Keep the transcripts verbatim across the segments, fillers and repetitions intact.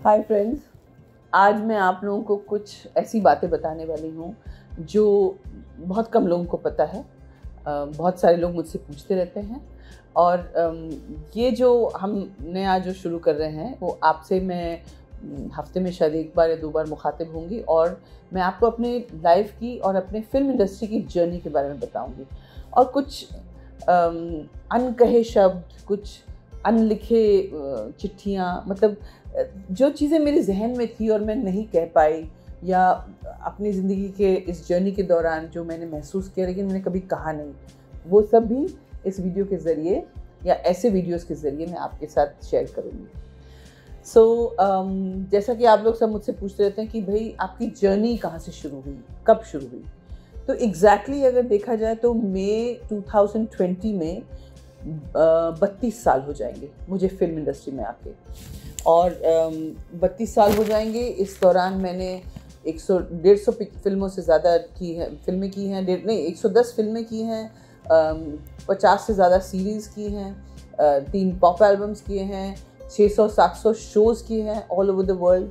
Hi friends, आज मैं आप लोगों को कुछ ऐसी बातें बताने वाली हूँ जो बहुत कम लोगों को पता है। बहुत सारे लोग मुझसे पूछते रहते हैं और ये जो हम नया जो शुरू कर रहे हैं वो आपसे मैं हफ्ते में शायद एक बार या दो बार मुखातिब होंगी और मैं आपको अपने लाइफ की और अपने फिल्म इंडस्ट्री की जर्नी के बारे में बताऊंगी और कुछ अनकहे शब्द, कुछ अनलिखे चिट्ठियाँ, मतलब जो चीज़ें मेरे जहन में थी और मैं नहीं कह पाई या अपनी ज़िंदगी के इस जर्नी के दौरान जो मैंने महसूस किया लेकिन मैंने कभी कहा नहीं, वो सब भी इस वीडियो के ज़रिए या ऐसे वीडियोस के ज़रिए मैं आपके साथ शेयर करूँगी। सो so, um, जैसा कि आप लोग सब मुझसे पूछते रहते हैं कि भाई आपकी जर्नी कहाँ से शुरू हुई, कब शुरू हुई, तो एग्जैक्टली exactly अगर देखा जाए तो मई टू थाउजेंड ट्वेंटी में बत्तीस साल हो जाएंगे मुझे फिल्म इंडस्ट्री में आके और बत्तीस साल हो जाएंगे। इस दौरान मैंने एक सौ डेढ़ सौ फिल्मों से ज़्यादा की है फिल्में की हैं डेढ़ नहीं एक सौ दस फिल्में की हैं, पचास से ज़्यादा सीरीज़ की हैं, तीन पॉप एल्बम्स किए हैं, छह सौ सात सौ शोज़ किए हैं all over the world.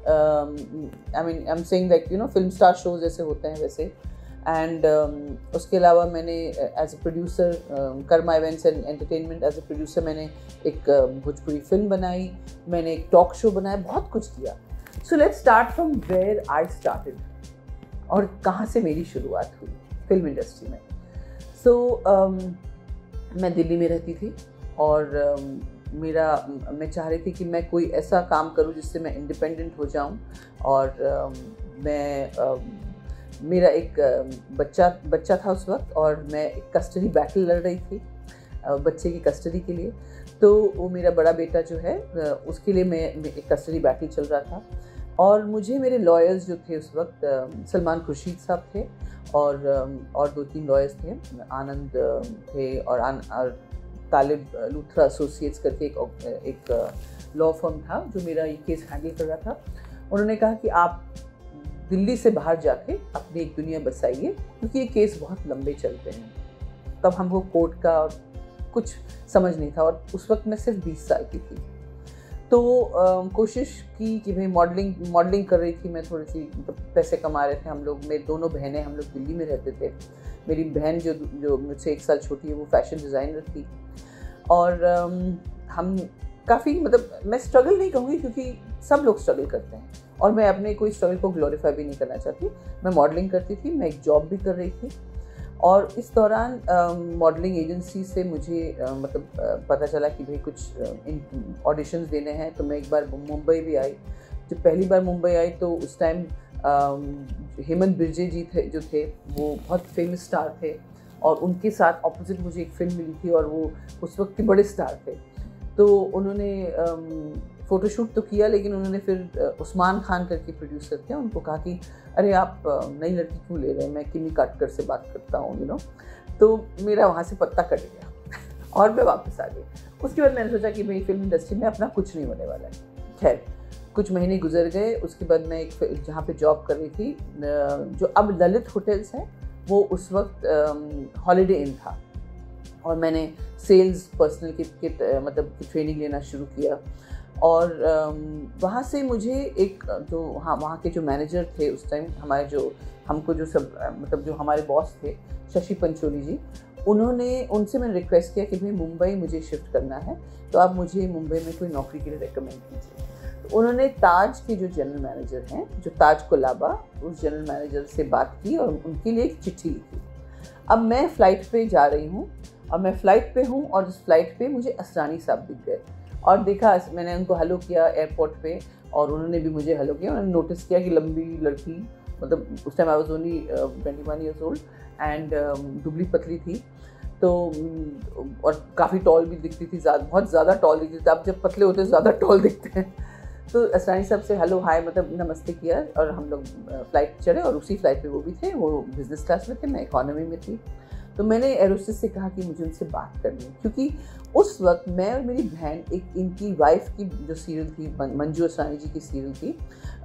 I mean I am saying like you know film star shows जैसे होते हैं वैसे। एंड um, उसके अलावा मैंने as a producer Karma events and entertainment as a producer मैंने एक uh, भोजपुरी फिल्म बनाई, मैंने एक टॉक शो बनाया, बहुत कुछ किया। So let's start from where I started और कहाँ से मेरी शुरुआत हुई फिल्म इंडस्ट्री में। सो so, um, मैं दिल्ली में रहती थी और um, मेरा मैं चाह रही थी कि मैं कोई ऐसा काम करूं जिससे मैं इंडिपेंडेंट हो जाऊं और um, मैं um, मेरा एक बच्चा बच्चा था उस वक्त और मैं एक कस्टडी बैटल लड़ रही थी बच्चे की कस्टडी के लिए। तो वो मेरा बड़ा बेटा जो है उसके लिए मैं एक कस्टडी बैटल चल रहा था और मुझे मेरे लॉयर्स जो थे उस वक्त सलमान खुर्शीद साहब थे और और दो तीन लॉयर्स थे, आनंद थे और, आन, और तालिब लूथरा एसोसिएट्स करके एक एक लॉ फर्म था जो मेरा ये केस हैंडल कर रहा था। उन्होंने कहा कि आप दिल्ली से बाहर जाके अपनी एक दुनिया बसाइए क्योंकि ये केस बहुत लंबे चलते हैं। तब हमको कोर्ट का और कुछ समझ नहीं था और उस वक्त मैं सिर्फ बीस साल की थी। तो आ, कोशिश की कि भाई मॉडलिंग मॉडलिंग कर रही थी मैं, थोड़ी सी पैसे कमा रहे थे हम लोग। मेरे दोनों बहनें, हम लोग दिल्ली में रहते थे। मेरी बहन जो जो मुझसे एक साल छोटी है वो फैशन डिज़ाइनर थी और आ, हम काफ़ी, मतलब मैं स्ट्रगल नहीं कहूँगी क्योंकि सब लोग स्ट्रगल करते हैं और मैं अपने कोई स्ट्रगल को ग्लोरीफाई भी नहीं करना चाहती। मैं मॉडलिंग करती थी, मैं एक जॉब भी कर रही थी और इस दौरान मॉडलिंग एजेंसी से मुझे आ, मतलब आ, पता चला कि भाई कुछ ऑडिशंस देने हैं। तो मैं एक बार मुंबई भी आई। जब पहली बार मुंबई आई तो उस टाइम हेमंत बिरजे जी थे जो थे वो बहुत फेमस स्टार थे और उनके साथ ऑपोजिट मुझे एक फिल्म मिली थी और वो उस वक्त के बड़े स्टार थे। तो उन्होंने फ़ोटोशूट तो किया लेकिन उन्होंने फिर उस्मान खान करके प्रोड्यूसर थे, उनको कहा कि अरे आप नई लड़की क्यों ले रहे हैं, मैं किमी काटकर से बात करता हूँ यू नो। तो मेरा वहाँ से पत्ता कट गया और मैं वापस आ गई। उसके बाद मैंने सोचा कि भाई फिल्म इंडस्ट्री में अपना कुछ नहीं होने वाला है। खैर कुछ महीने गुजर गए। उसके बाद मैं एक जहाँ पे जॉब कर रही थी जो अब ललित होटल्स हैं, वो उस वक्त हॉलीडे इन था और मैंने सेल्स पर्सनल की, की मतलब की ट्रेनिंग लेना शुरू किया और वहाँ से मुझे एक जो हाँ वहाँ के जो मैनेजर थे उस टाइम, हमारे जो हमको जो सब मतलब जो हमारे बॉस थे शशि पंचोली जी, उन्होंने उनसे मैंने रिक्वेस्ट किया कि भाई मुंबई मुझे शिफ्ट करना है तो आप मुझे मुंबई में कोई नौकरी के लिए रेकमेंड कीजिए। तो उन्होंने ताज के जो जनरल मैनेजर हैं, जो ताज कोलाबा, उस जनरल मैनेजर से बात की और उनके लिए एक चिट्ठी लिखी। अब मैं फ़्लाइट पे जा रही हूँ और मैं फ़्लाइट पे हूँ और उस फ्लाइट पे मुझे असरानी साहब दिख गए और देखा, मैंने उनको हेलो किया एयरपोर्ट पे और उन्होंने भी मुझे हेलो किया। उन्होंने नोटिस किया कि लंबी लड़की, मतलब उस time I was only twenty one years old and दुबली पतली थी तो और काफ़ी टॉल भी दिखती थी, ज़्यादा बहुत ज़्यादा टॉल दिखती थी। अब जब पतले होते हैं ज़्यादा टॉल दिखते हैं। तो असरानी साहब से हेलो हाय मतलब नमस्ते किया और हम लोग फ़्लाइट चढ़े और उसी फ्लाइट पे वो भी थे। वो बिज़नेस क्लास में थे, मैं इकॉनमी में थी। तो मैंने एरोस्टेस से कहा कि मुझे उनसे बात करनी है क्योंकि उस वक्त मैं और मेरी बहन एक इनकी वाइफ की जो सीरियल थी, मंजू असरानी जी की सीरियल थी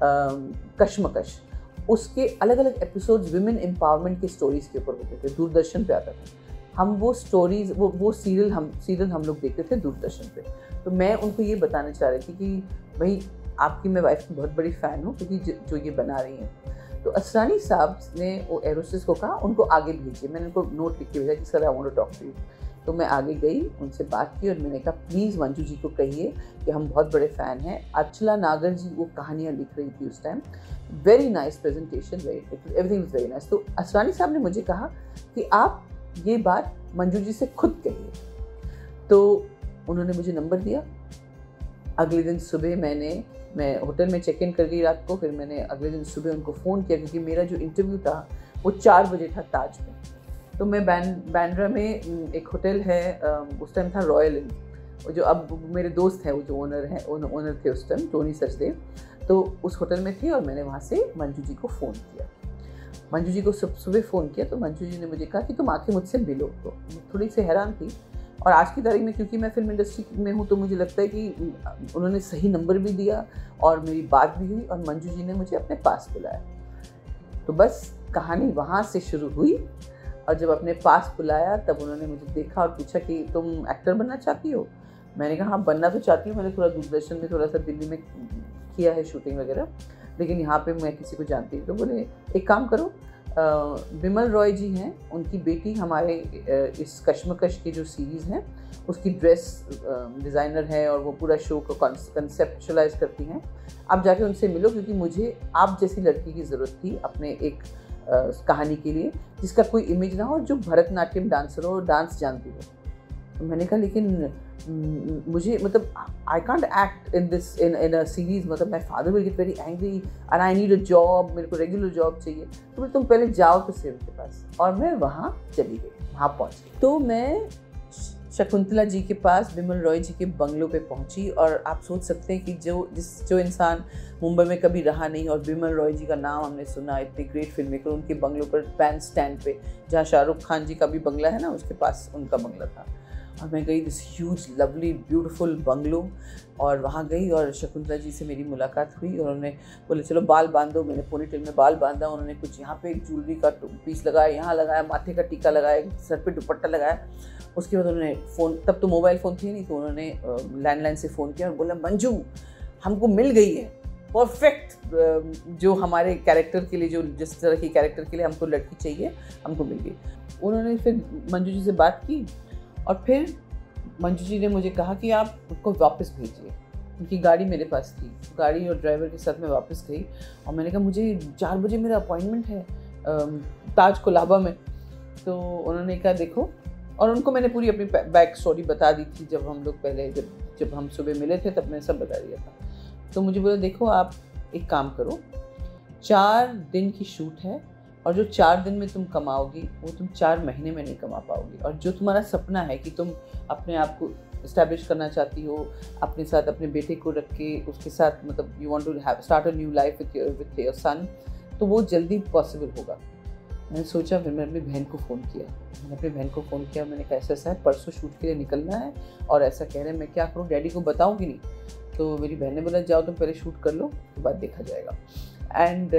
कश्मकश, उसके अलग अलग एपिसोड्स विमेन एम्पावरमेंट के स्टोरीज़ के ऊपर होते थे, दूरदर्शन पे आता था। हम वो स्टोरीज़ वो वो सीरियल हम सीरियल हम लोग देखते थे दूरदर्शन पे। तो मैं उनको ये बताना चाह रही थी कि भाई आपकी मैं वाइफ की बहुत बड़ी फ़ैन हूँ क्योंकि जो ये बना रही हैं। तो असरानी साहब ने वो एरोस्टेस को कहा उनको आगे भेजिए। मैंने उनको नोट लिख के भेजा कि sir I want to talk to you. तो मैं आगे गई, उनसे बात की और मैंने कहा प्लीज़ मंजू जी को कहिए कि हम बहुत बड़े फ़ैन हैं। अर्चला नागर जी वो कहानियाँ लिख रही थी उस time. Very nice presentation, very everything is very nice. तो असरानी साहब ने मुझे कहा कि आप ये बात मंजू जी से खुद कहिए। तो उन्होंने मुझे नंबर दिया। अगले दिन सुबह मैंने मैं होटल में चेक इन कर गई रात को। फिर मैंने अगले दिन सुबह उनको फ़ोन किया क्योंकि मेरा जो इंटरव्यू था वो चार बजे था ताज में। तो मैं बैन बैंड्रा में एक होटल है, उस टाइम था रॉयल इन, जो अब मेरे दोस्त हैं वो जो ओनर हैं ओनर थे उस टाइम, टोनी सचदेव। तो उस होटल में थी और मैंने वहाँ से मंजू जी को फ़ोन किया। मंजू जी को सब सुबह फ़ोन किया तो मंजू जी ने मुझे कहा कि तुम आके मुझसे मिलो। तो थोड़ी सी हैरान थी। और आज की तारीख में क्योंकि मैं फिल्म इंडस्ट्री में हूँ तो मुझे लगता है कि उन्होंने सही नंबर भी दिया और मेरी बात भी हुई और मंजू जी ने मुझे अपने पास बुलाया। तो बस कहानी वहाँ से शुरू हुई। और जब अपने पास बुलाया तब उन्होंने मुझे देखा और पूछा कि तुम एक्टर बनना चाहती हो। मैंने कहा हाँ बनना तो चाहती हूँ, मैंने थोड़ा दूरदर्शन में थोड़ा सा दिल्ली में किया है शूटिंग वगैरह, लेकिन यहाँ पे मैं किसी को जानती हूँ। तो बोले एक काम करो, बिमल रॉय जी हैं, उनकी बेटी हमारे इस कश्मकश की जो सीरीज़ है उसकी ड्रेस डिज़ाइनर है और वो पूरा शो को कंसेप्चुलाइज करती हैं। आप जाके उनसे मिलो क्योंकि मुझे आप जैसी लड़की की ज़रूरत थी अपने एक कहानी के लिए जिसका कोई इमेज ना हो, जो भरतनाट्यम डांसर हो, डांस जानती हो। तो मैंने कहा लेकिन मुझे मतलब I can't act in this in in a series, मतलब my father will get very angry and I need a job, मेरे को रेगुलर जॉब चाहिए। तो मैं तुम पहले जाओ तो सेव के पास। और मैं वहाँ चली गई, वहाँ पहुँच गई। तो मैं शकुंतला जी के पास बिमल रॉय जी के बंगलों पे पहुंची। और आप सोच सकते हैं कि जो जिस जो इंसान मुंबई में कभी रहा नहीं और बिमल रॉय जी का नाम हमने सुना, इतने ग्रेट फिल्म मेकर, उनके बंगलों पर बैंड स्टैंड पे जहाँ शाहरुख खान जी का भी बंगला है ना, उसके पास उनका बंगला था। और मैं गई this huge lovely beautiful bungalow और वहाँ गई और शकुंतला जी से मेरी मुलाकात हुई और उन्होंने बोले चलो बाल बांधो। मैंने पोनीटेल में बाल बांधा। उन्होंने कुछ यहाँ पे ज्वेलरी का पीस लगाया, यहाँ लगाया, माथे का टीका लगाया, सर पे दुपट्टा लगाया। उसके बाद उन्होंने फ़ोन, तब तो मोबाइल फ़ोन थे नहीं, तो उन्होंने लैंडलाइन से फ़ोन किया और बोला मंजू हमको मिल गई है परफेक्ट जो हमारे कैरेक्टर के लिए, जो जिस तरह की कैरेक्टर के लिए हमको लड़की चाहिए हमको मिल गई। उन्होंने फिर मंजू जी से बात की और फिर मंजू जी ने मुझे कहा कि आप उसको वापस भेजिए। उनकी गाड़ी मेरे पास थी, गाड़ी और ड्राइवर के साथ मैं वापस गई और मैंने कहा मुझे चार बजे मेरा अपॉइंटमेंट है ताज कोलाबा में। तो उन्होंने कहा देखो, और उनको मैंने पूरी अपनी बैक स्टोरी बता दी थी। जब हम लोग पहले जब जब हम सुबह मिले थे तब मैंने सब बता दिया था। तो मुझे बोला देखो आप एक काम करो, चार दिन की शूट है और जो चार दिन में तुम कमाओगी वो तुम चार महीने में नहीं कमा पाओगी। और जो तुम्हारा सपना है कि तुम अपने आप को इस्टेब्लिश करना चाहती हो, अपने साथ अपने बेटे को रख के उसके साथ, मतलब you want to have start a new life with with your son, तो वो जल्दी पॉसिबल होगा। मैंने सोचा, फिर मैंने अपनी बहन को फ़ोन किया। मैंने अपनी बहन को फ़ोन किया, मैंने कहा ऐसा ऐसा है, परसों शूट के लिए निकलना है और ऐसा कह रहे हैं, मैं क्या करूँ, डैडी को बताऊँ कि नहीं। तो मेरी बहन ने बोला जाओ तुम पहले शूट कर लो, तो बाद देखा जाएगा। एंड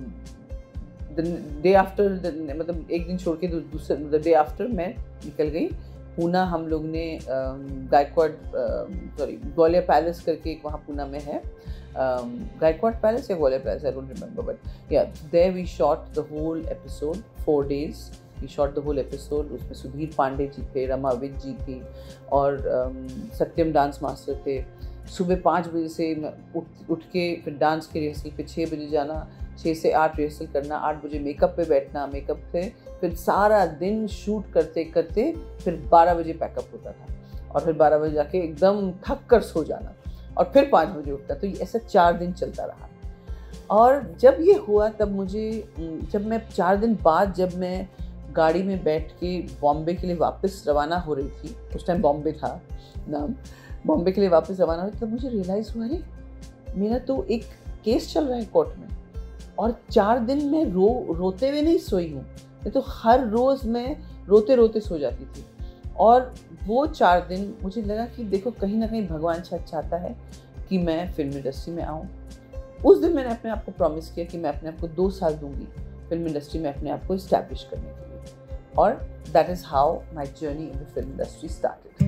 डे आफ्टर, मतलब एक दिन छोड़ के दूसरे द डे आफ्टर मैं निकल गई पूना। हम लोग ने गायकवाड़ सॉरी ग्वालियर पैलेस करके एक वहाँ पूना में है, गायकवाड़ पैलेस या Gwalior palace, I don't remember, but yeah there we shot the whole episode, four days we shot the whole episode. उसमें सुधीर पांडे जी थे, रमा विज जी थी और um, सत्यम डांस मास्टर थे। सुबह पाँच बजे से उठ उठ के फिर डांस के रिहर्सल पे छः बजे जाना, छः से आठ रिहर्सल करना, आठ बजे मेकअप पे बैठना, मेकअप पे फिर सारा दिन शूट करते करते फिर बारह बजे पैकअप होता था और फिर बारह बजे जाके एकदम थक कर सो जाना और फिर पाँच बजे उठता। तो ऐसा चार दिन चलता रहा। और जब ये हुआ तब मुझे, जब मैं चार दिन बाद जब मैं गाड़ी में बैठ के बॉम्बे के लिए वापस रवाना हो रही थी, उस टाइम बॉम्बे था नाम, बॉम्बे के लिए वापस रवाना हो रही, तब मुझे रियलाइज़ हुआ अरे मेरा तो एक केस चल रहा है कोर्ट में और चार दिन मैं रो रोते हुए नहीं सोई हूँ। मैं तो हर रोज़ मैं रोते रोते सो जाती थी। और वो चार दिन मुझे लगा कि देखो कहीं ना कहीं भगवान शायद चाहता है कि मैं फिल्म इंडस्ट्री में आऊँ। उस दिन मैंने अपने आप को प्रॉमिस किया कि मैं अपने आप को दो साल दूंगी फिल्म इंडस्ट्री में अपने आप को इस्टेब्लिश करने के लिए। और that is how my journey in the film industry started.